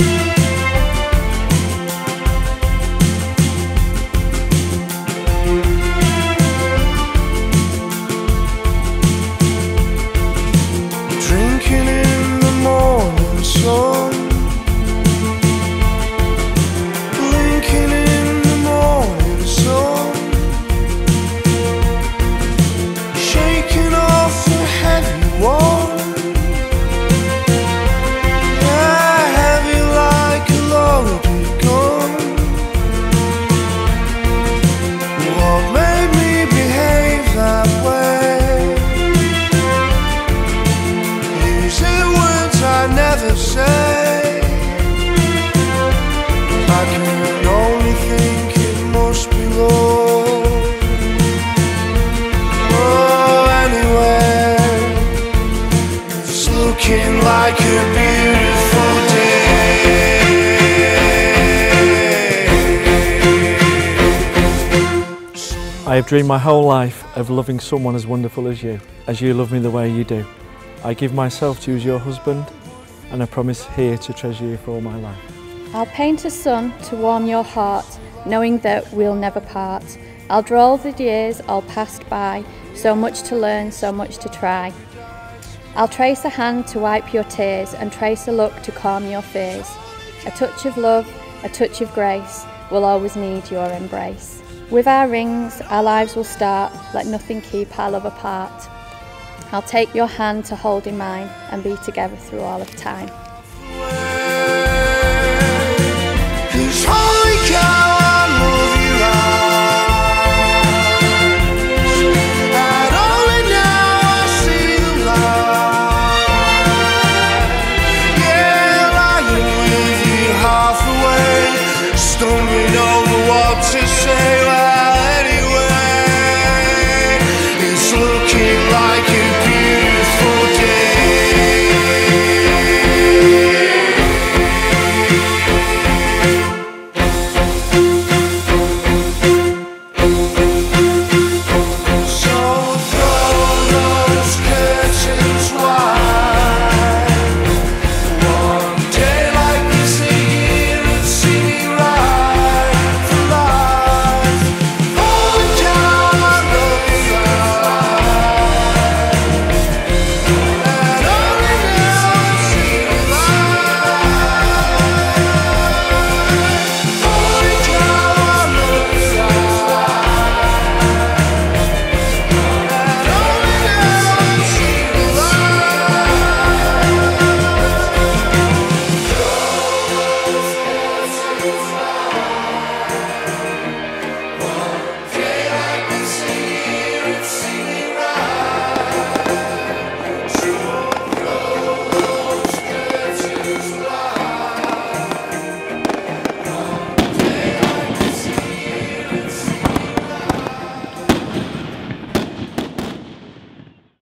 Drinking in the morning sun, blinking in the morning sun, shaking off the heavy one. Yeah, heavy like a loaded gun. What made me behave that way? Using words I never say. I can only think it must be love. Oh, anyway, it's looking like a beautiful day. I have dreamed my whole life of loving someone as wonderful as you love me the way you do. I give myself to you as your husband, and I promise here to treasure you for all my life. I'll paint a sun to warm your heart, knowing that we'll never part. I'll draw all the years all passed by, so much to learn, so much to try. I'll trace a hand to wipe your tears, and trace a look to calm your fears. A touch of love, a touch of grace, will always need your embrace. With our rings, our lives will start, let nothing keep our love apart. I'll take your hand to hold in mine, and be together through all of time.